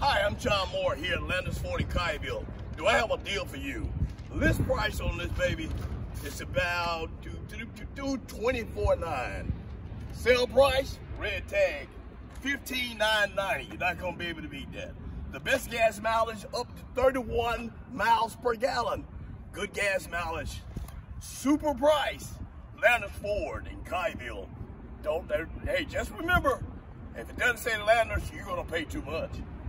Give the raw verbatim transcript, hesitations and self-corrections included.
Hi, I'm John Moore here at Landers Ford in Colleyville. Do I have a deal for you? List price on this baby is about two twenty-four nine. Sale price, red tag, fifteen nine ninety. You're not gonna be able to beat that. The best gas mileage up to thirty-one miles per gallon. Good gas mileage. Super price. Landers Ford in Colleyville. Don't, hey, just remember, if it doesn't say Landers, you're gonna pay too much.